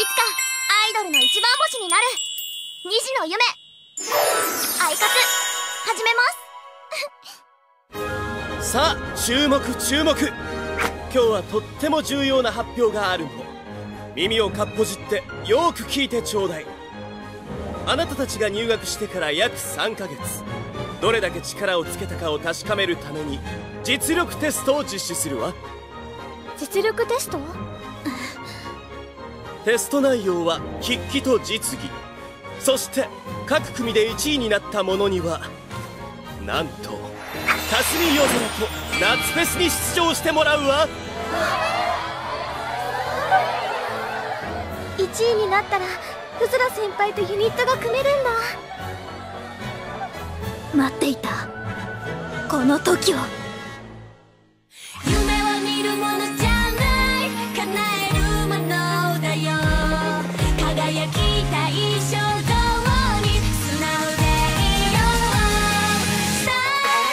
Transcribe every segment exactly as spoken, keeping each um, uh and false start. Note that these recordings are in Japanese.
アイドルの一番星になるにじの夢アイカツ始めます。 さあ注目注目、今日はとっても重要な発表があるの。耳をかっぽじってよーく聞いてちょうだい。あなたたちが入学してから約さんかげつ、どれだけ力をつけたかを確かめるために実力テストを実施するわ。 実力テスト？ テスト内容は筆記と実技、そして各組でいちいになった者にはなんと霞夜空と夏フェスに出場してもらうわ。 いちいになったらうずら先輩とユニットが組めるんだ。待っていたこの時を。 夢は見るものじゃない、叶えるものだよ。輝きたい衝動に素直でいよう。スタ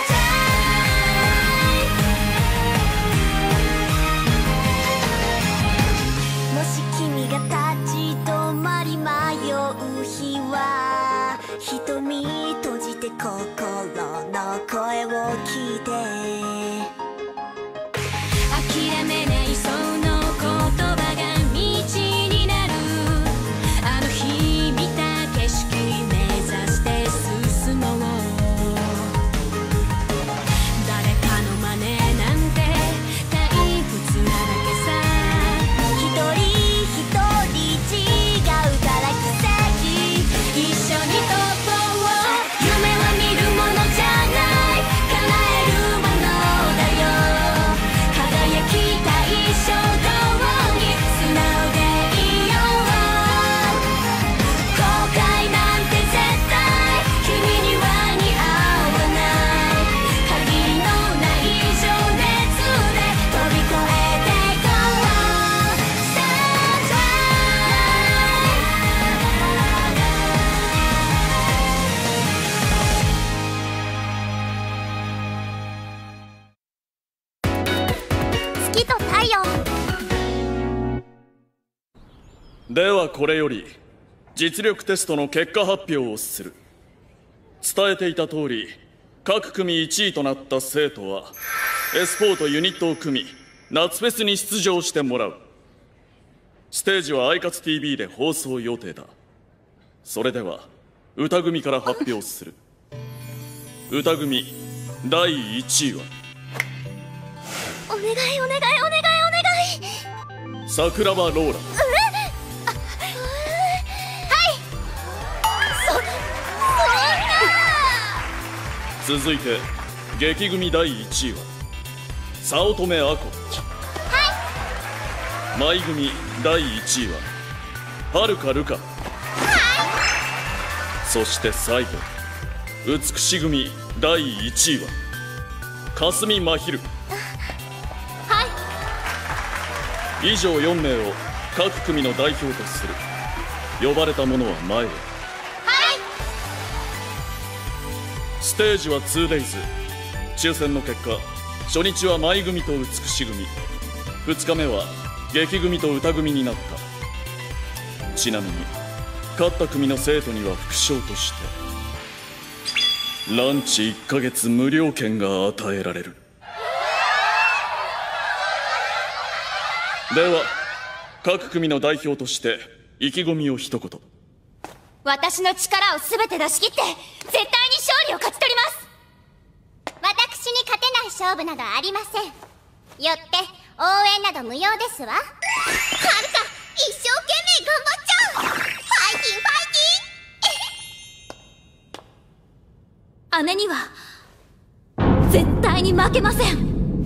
ーもし君が立ち止まり迷う日は、瞳閉じて心の声を聞いて。諦めないその言葉が道になる。あの日見た景色目指して進もう。誰かの真似なんて退屈なだけさ。一人一人違うから奇跡、一緒に飛ぼう。夢は見るものじゃない、叶えるものだよ。輝きたい衝動に素直でいよう。後悔なんて絶対君には似合わない。限りのない情熱で飛び越えていこう。スタート月と太陽。 ではこれより実力テストの結果発表をする。伝えていた通り各組いちいとなった生徒はエスフォーとユニットを組み夏フェスに出場してもらう。ステージはアイカツ ティービー で放送予定だ。それでは歌組から発表する。歌組だいいちいはお願いお願いお願いお願い。 桜庭ローラ。続いて劇組だいいちいは早乙女亜子。舞組だいいちいは遥か瑠香。そして最後美し組だいいちいは霞真昼。以上よんめいを各組の代表とする。呼ばれた者は前へ。ステージは ツーデイズ。 抽選の結果、初日は舞組と美し組、ふつかめは劇組と歌組になった。ちなみに勝った組の生徒には副賞としてランチいっかげつ無料券が与えられる。では各組の代表として意気込みを一言。 私の力を全て出し切って絶対に勝利を勝ち取ります。私に勝てない勝負などありません。よって応援など無用ですわ。はるか一生懸命頑張っちゃう。ファイティンファイティン。姉には絶対に負けません。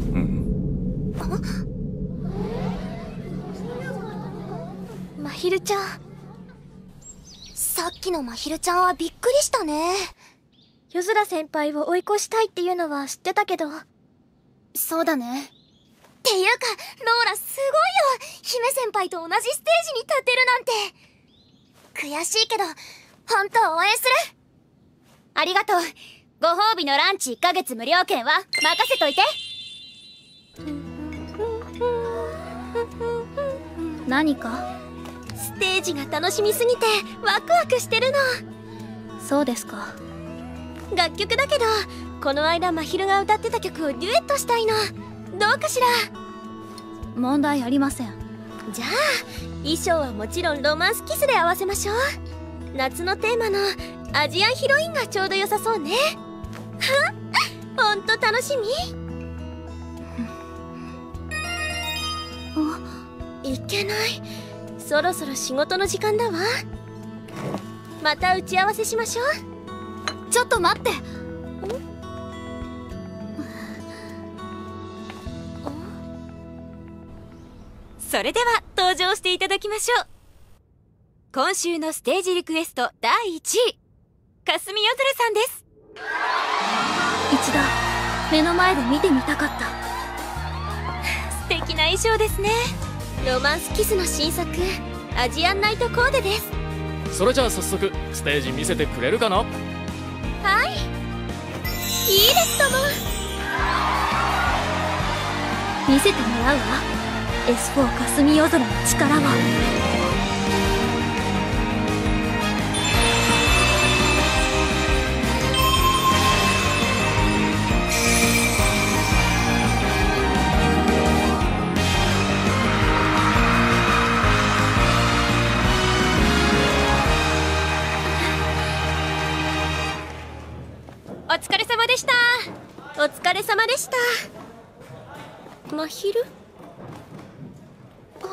まひるちゃん、さっきのまひるちゃんはびっくりしたね。夜空先輩を追い越したいっていうのは知ってたけど。そうだね。っていうかローラすごいよ。姫先輩と同じステージに立てるなんて。悔しいけど本当応援する。ありがとう。ご褒美のランチいっかげつ無料券は任せといて。何かステージが楽しみすぎてワクワクしてるの。そうですか。楽曲だけどこの間まひるが歌ってた曲をデュエットしたいの。どうかしら。問題ありません。じゃあ衣装はもちろんロマンスキスで合わせましょう。夏のテーマのアジアンヒロインがちょうど良さそうね。ほんと楽しみ。いけない、そろそろ仕事の時間だわ。また打ち合わせしましょう。ちょっと待って。 それでは登場していただきましょう。今週のステージリクエストだいいちい、霞夜空さんです。 一度目の前で見てみたかった。 素敵な衣装ですね。 ロマンスキスの新作アジアンナイトコーデです。 それじゃあ早速ステージ見せてくれるかな。 はい、いいですとも。見せてもらうわ、 エスフォー 霞夜空の力を。 お疲れ様でした。 お疲れ様でした。まひる、あ、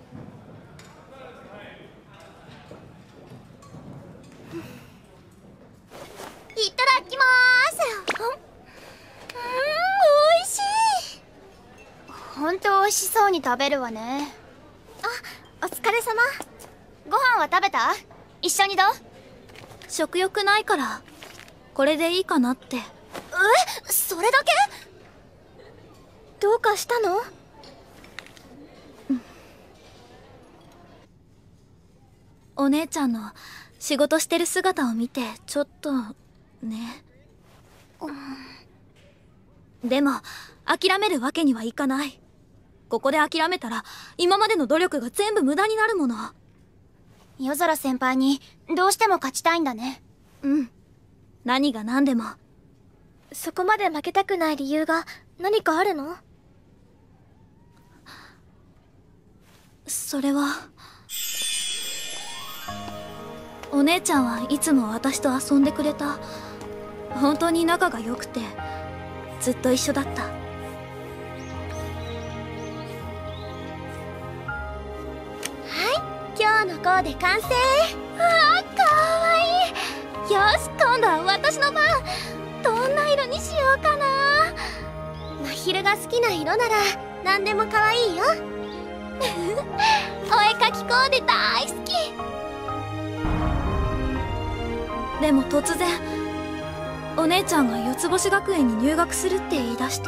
いただきまーす。うん、うん、おいしい。ほんとおいしそうに食べるわね。あ、お疲れ様。ご飯は食べた？一緒にどう？食欲ないからこれでいいかなって。え、それだけ？どうかしたの？うん、お姉ちゃんの仕事してる姿を見てちょっとね、うん、でも諦めるわけにはいかない。ここで諦めたら今までの努力が全部無駄になるもの。夜空先輩にどうしても勝ちたいんだね。うん、何が何でも。そこまで負けたくない理由が何かあるの？それはお姉ちゃんはいつも私と遊んでくれた。本当に仲が良くてずっと一緒だった。はい、今日のコーデ完成。あー、かわいい。よし、今度は私の番。どんな色にしようかな。まひるが好きな色なら何でも可愛いよ。お絵かきコーデ大好き。でも突然お姉ちゃんが四つ星学園に入学するって言い出して。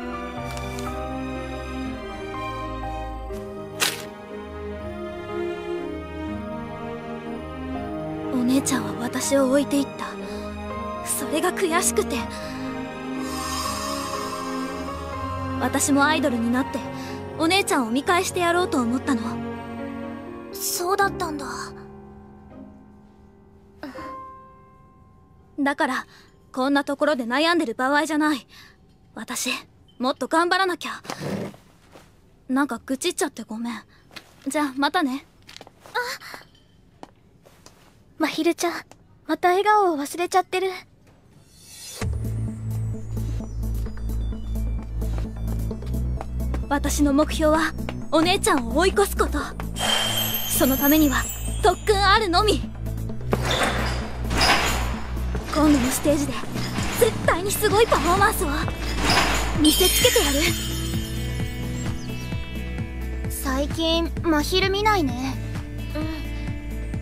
お姉ちゃんは私を置いていった。それが悔しくて、私もアイドルになってお姉ちゃんを見返してやろうと思ったの。そうだったんだ。だからこんなところで悩んでる場合じゃない。私もっと頑張らなきゃ。なんか愚痴っちゃってごめん。じゃあまたね。あ、まひるちゃん、また笑顔を忘れちゃってる。私の目標はお姉ちゃんを追い越すこと。そのためには特訓あるのみ。今度のステージで絶対にすごいパフォーマンスを見せつけてやる。最近まひる見ないね。うん、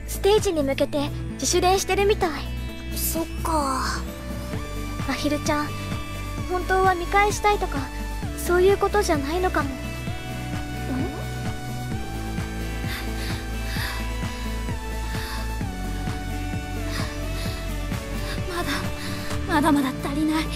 ステージに向けて自主練してるみたい。そっか。まひるちゃん、本当は見返したいとかそういうことじゃないのかも。ん？まだまだまだ足りない。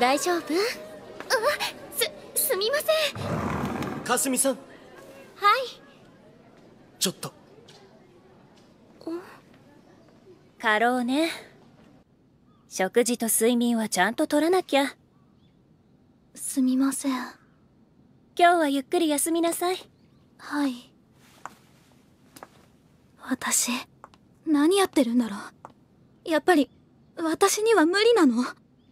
大丈夫？あ、す、すみません。 かすみさん。 はい。 ちょっと。 過労ね。食事と睡眠はちゃんと取らなきゃ。 すみません。 今日はゆっくり休みなさい。 はい。私、何やってるんだろう。やっぱり、私には無理なの？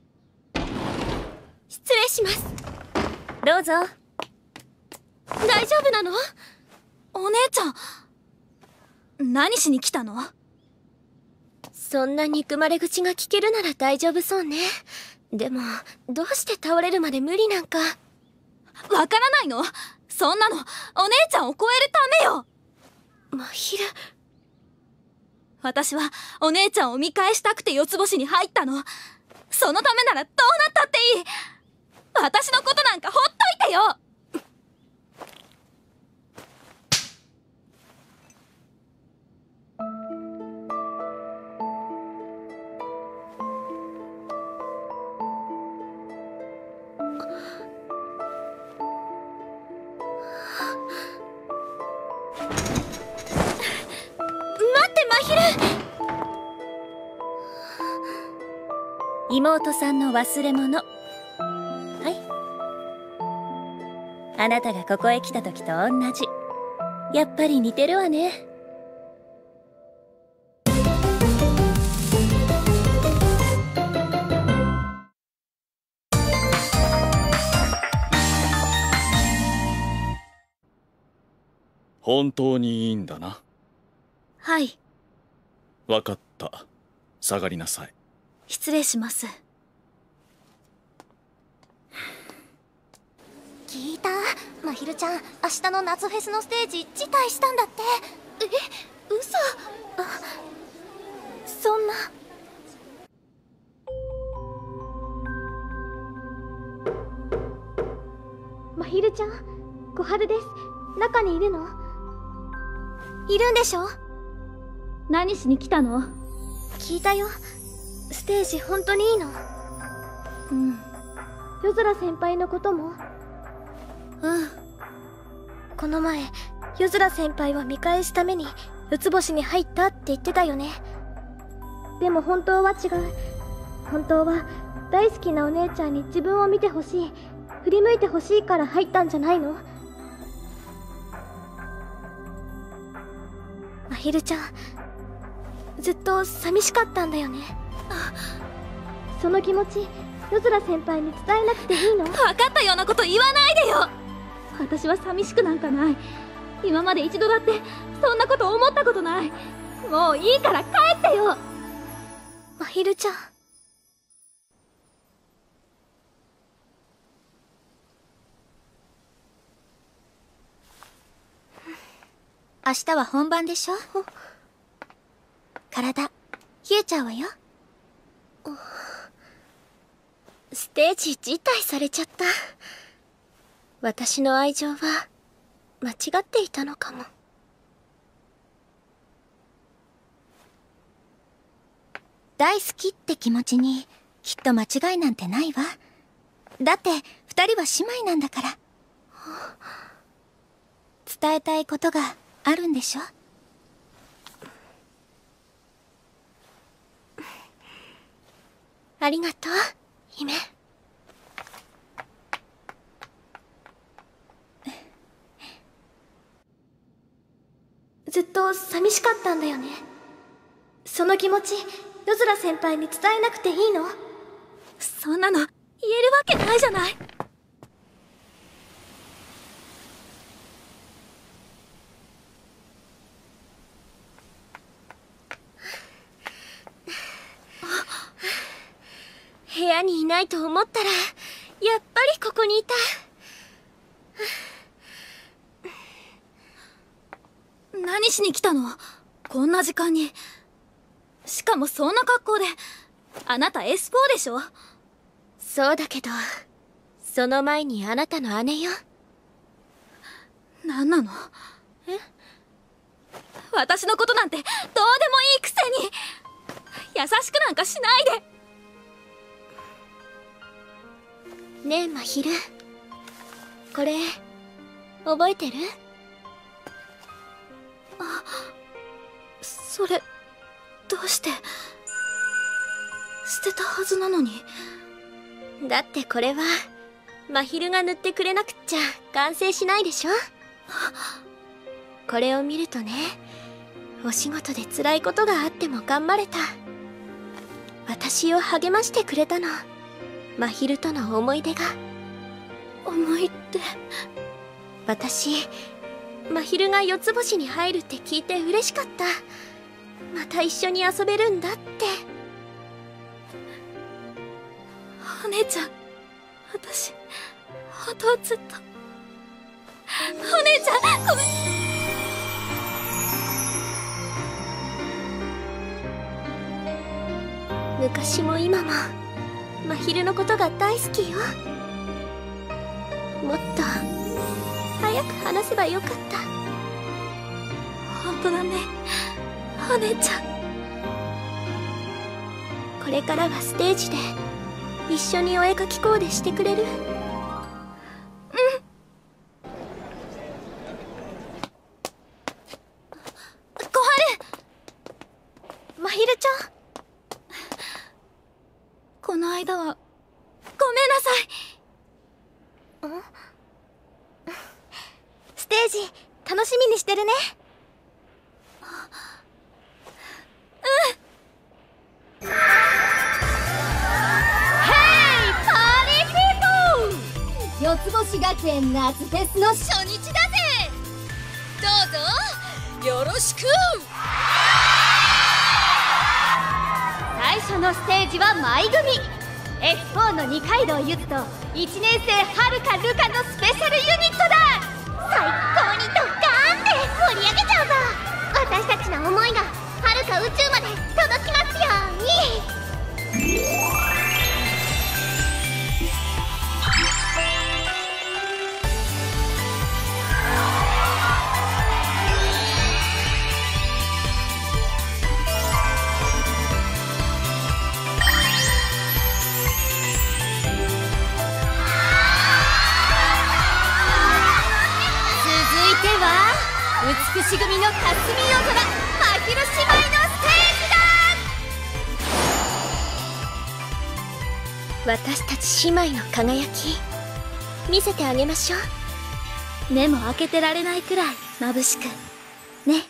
失礼します。 どうぞ。 大丈夫なの？お姉ちゃん、何しに来たの？そんな憎まれ口が聞けるなら大丈夫そうね。でも、どうして倒れるまで無理なんか。わからないの？そんなの、お姉ちゃんを超えるためよ。まひる。私は、お姉ちゃんを見返したくて四つ星に入ったの。そのためならどうなったっていい。私のことなんかほっといてよ。 妹さんの忘れ物。はい。あなたがここへ来た時と同じ。やっぱり似てるわね。 本当にいいんだな。 はい。 わかった。下がりなさい。 失礼します。聞いた？まひるちゃん、明日の夏フェスのステージ辞退したんだって。え、嘘？あ、そんな。まひるちゃん、小春です。中にいるの？いるんでしょ？何しに来たの？聞いたよ。ステージ本当にいいの？うん。夜空先輩のことも？うん。この前、夜空先輩を見返すために四つ星に入ったって言ってたよね。でも本当は違う。本当は大好きなお姉ちゃんに自分を見てほしい、振り向いてほしいから入ったんじゃないの？まひるちゃん、ずっと寂しかったんだよね。その気持ち、夜空先輩に伝えなくていいの？分かったようなこと言わないでよ。私は寂しくなんかない。今まで一度だってそんなこと思ったことない。もういいから帰ってよ。まひるちゃん。明日は本番でしょ？体、冷えちゃうわよ。ステージ辞退されちゃった。私の愛情は間違っていたのかも。大好きって気持ちにきっと間違いなんてないわ。だって二人は姉妹なんだから。伝えたいことがあるんでしょ？ありがとう、姫。ずっと寂しかったんだよね。その気持ち、夜空先輩に伝えなくていいの？そんなの言えるわけないじゃない。部屋にいないと思ったら、やっぱりここにいた。何しに来たの？こんな時間に。しかもそんな格好で。あなた エスフォー でしょ？そうだけど、その前にあなたの姉よ。何なの？え？私のことなんてどうでもいいくせに優しくなんかしないで。 ねえまひる、これ覚えてる？あ、それどうして捨てたはずなのに。だってこれはまひるが塗ってくれなくっちゃ完成しないでしょ。これを見るとね、お仕事で辛いことがあっても頑張れた。私を励ましてくれたの、まひるとの思い出が。思い出？私、まひるが四つ星に入るって聞いて嬉しかった。また一緒に遊べるんだって。お姉ちゃん、私本当はずっと。お姉ちゃん、ごめん。昔も今もまひるのことが大好きよ。もっと早く話せばよかった。本当だね、お姉ちゃん。これからはステージで一緒にお絵描きコーデしてくれる？うん。小春、まひるちゃん、この間はごめんなさい。ん？ステージ楽しみにしてるね。うん。ヘイパーリーピーポー、四つ星学園夏フェスの初日だぜ。どうぞよろしく。最初のステージは舞組 エスフォー の二階堂ゆずといちねん生はるかるかのスペシャルユニットだ。最高にドッカーンって盛り上げちゃうぞ。私たちの思いがはるか宇宙まで届きますように。美し組の霞夜空、まひる姉妹のステージだ。私たち姉妹の輝き見せてあげましょう。目も開けてられないくらい眩しくね。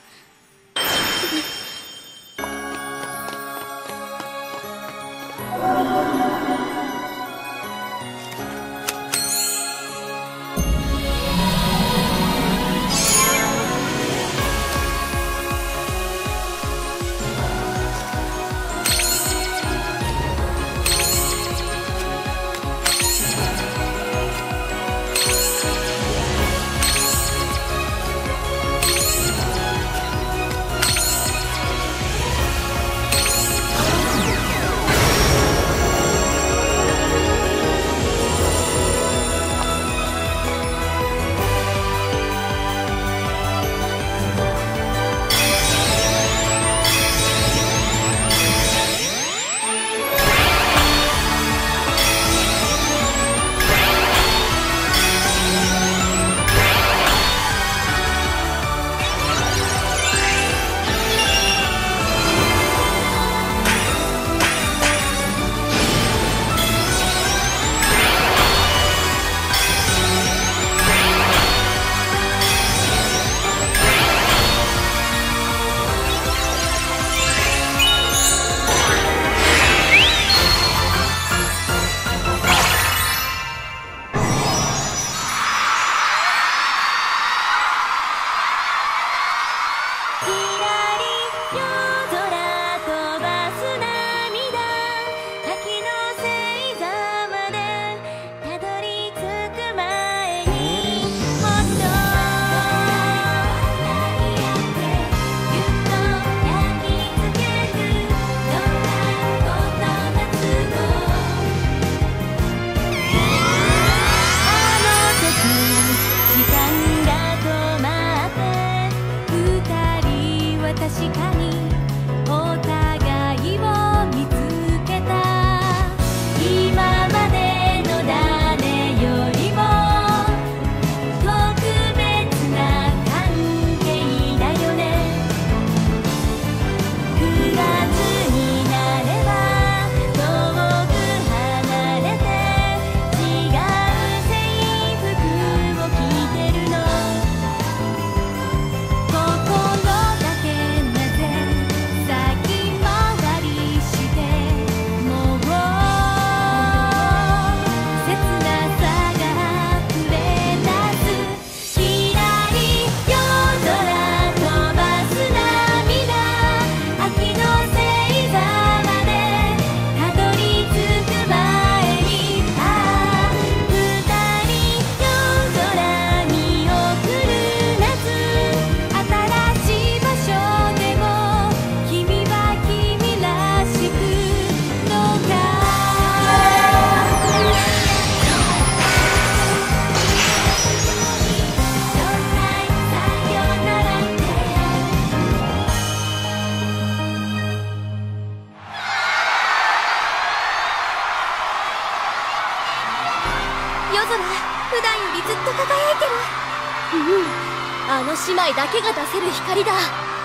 普段よりずっと輝いてる。うん、あの姉妹だけが出せる光だ。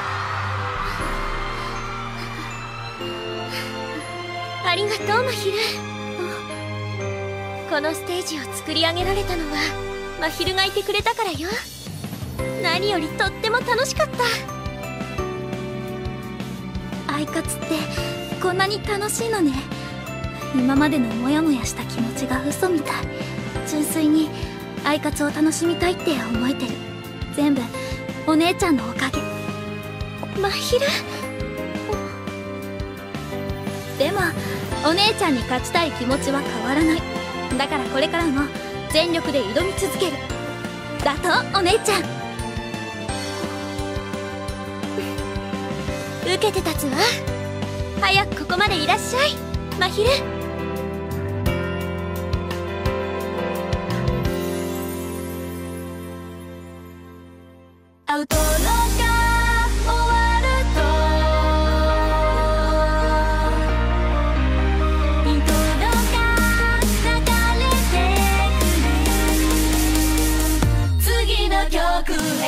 ありがとう、まひる。このステージを作り上げられたのはまひるがいてくれたからよ。何よりとっても楽しかった。アイカツってこんなに楽しいのね。今までのモヤモヤした気持ちが嘘みたい。純粋にアイカツを楽しみたいって思えてる。全部お姉ちゃんのおかげ。まひる。でもお姉ちゃんに勝ちたい気持ちは変わらない。だからこれからも全力で挑み続ける。だとお姉ちゃん。受けて立つわ。早くここまでいらっしゃい、まひる。 アウトロが終わるとイントロが流れてくる。次の曲へ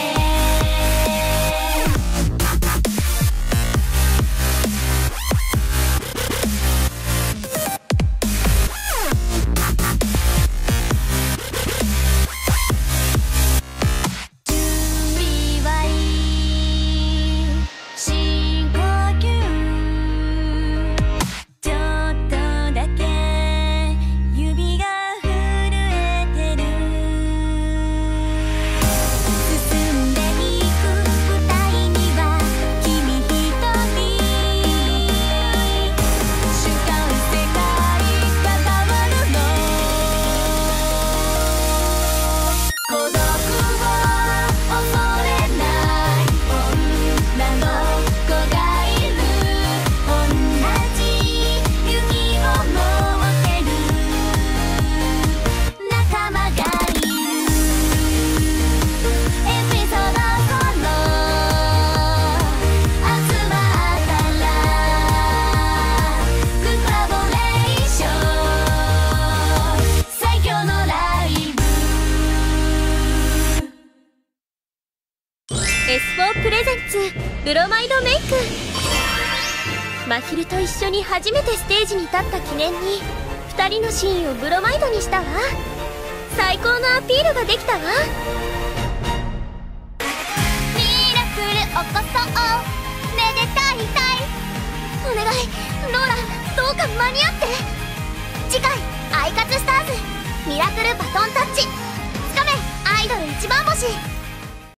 エスフォー プレゼンツブロマイドメイク。まひると一緒に初めてステージに立った記念にふたりのシーンをブロマイドにしたわ。最高のアピールができたわ。ミラクル起こそう、めでたいたい。お願いローラ、どうか間に合って。次回アイカツスターズミラクルバトンタッチ、つかめアイドル一番星。